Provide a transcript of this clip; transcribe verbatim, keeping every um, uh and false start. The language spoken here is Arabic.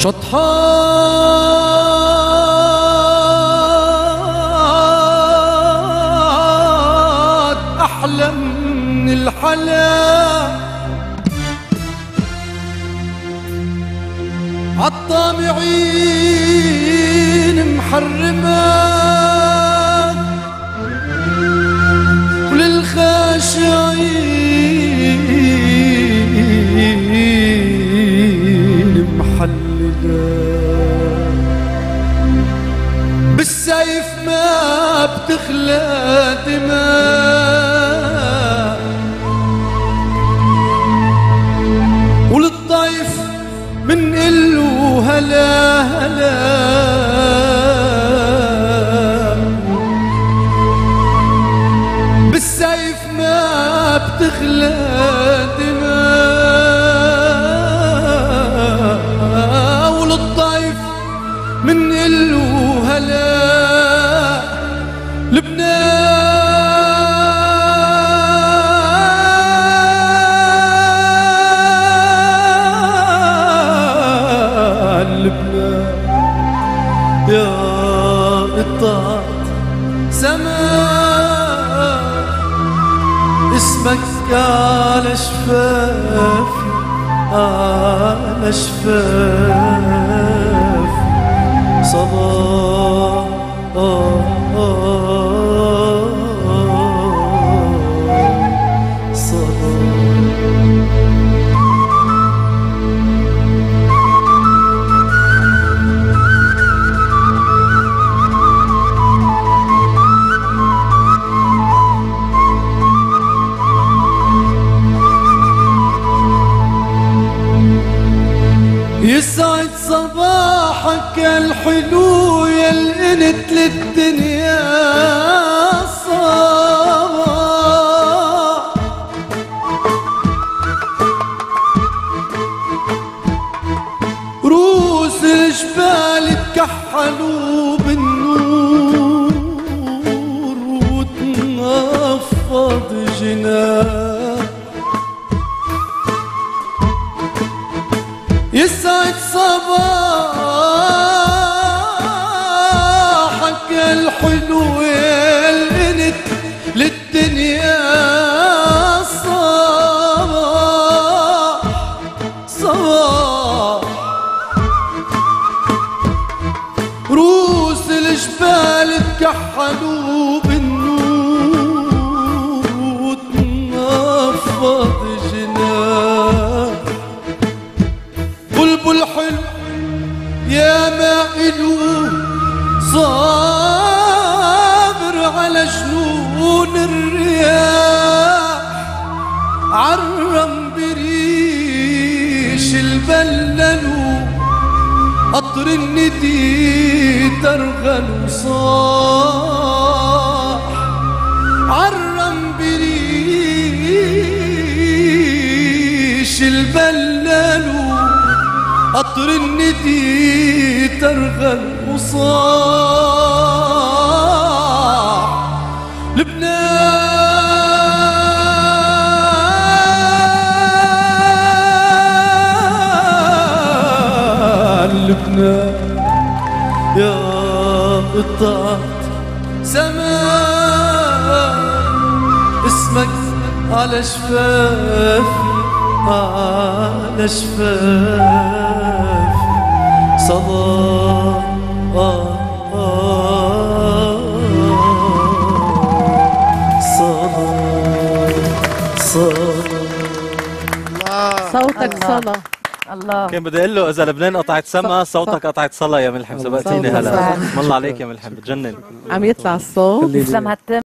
شطحات أحلى من الحلا عالطامعين محرمة وللخاشعين محللة بالسيف ما بتخلى دماء وللطيف من قلو هلا هلا بالسيف ما بتخلى دماء وللطيف من قلو هلا لبنان لبنان يا قطعة سماء اسمك على شفافي على شفافي صلاة آه آه صلاة يسعد صباحك الحلو يا القنت للدنيا صباح روس الجبال تكحلوا بالنور وتنفض جناح يسعد صباحك الحلو يا القنت للدنيا صباح صباح روس الجبال تكحلوا بالنور وتنفض جناح بلبل حلو يا مائلو صابر على جنون الرياح عرم بريش البللو قطر الندي ترغل وصاح عرم بريش البللو قطر الندي ترغل وصاح لبنان لبنان يا قطعة سماء اسمك على شفافي على شفافي صلاة آه آه صلاة صلاة صوتك صلاة. الله كان بدي اقول له اذا لبنان قطعت سما صوتك قطعت صلاة يا ملحم. سبقتيني هلا. والله عليك يا ملحم بتجنن. عم يطلع الصوت.